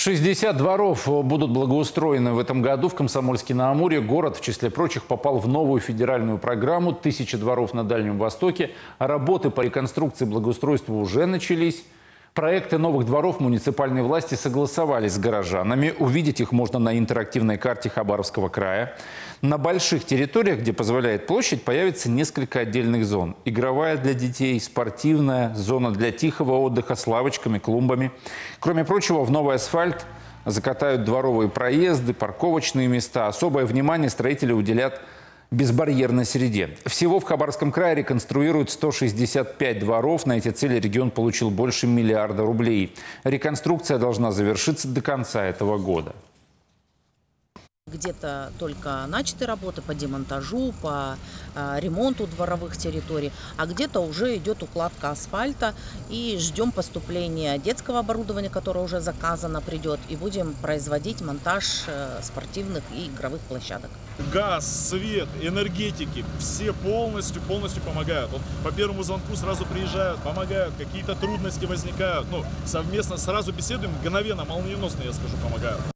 60 дворов будут благоустроены в этом году в Комсомольске-на-Амуре. Город, в числе прочих, попал в новую федеральную программу «1000 дворов на Дальнем Востоке». Работы по реконструкции и благоустройству уже начались. Проекты новых дворов муниципальные власти согласовали с горожанами. Увидеть их можно на интерактивной карте Хабаровского края. На больших территориях, где позволяет площадь, появится несколько отдельных зон. Игровая для детей, спортивная, зона для тихого отдыха с лавочками, клумбами. Кроме прочего, в новый асфальт закатают дворовые проезды, парковочные места. Особое внимание строители уделят безбарьерной среде. Всего в Хабаровском крае реконструируют 165 дворов. На эти цели регион получил больше миллиарда рублей. Реконструкция должна завершиться до конца этого года. Где-то только начаты работы по демонтажу, по ремонту дворовых территорий, а где-то уже идет укладка асфальта. И ждем поступления детского оборудования, которое уже заказано, придет. И будем производить монтаж спортивных и игровых площадок. Газ, свет, энергетики, все полностью помогают. Вот по первому звонку сразу приезжают, помогают, какие-то трудности возникают. Совместно сразу беседуем, мгновенно, молниеносно, я скажу, помогают.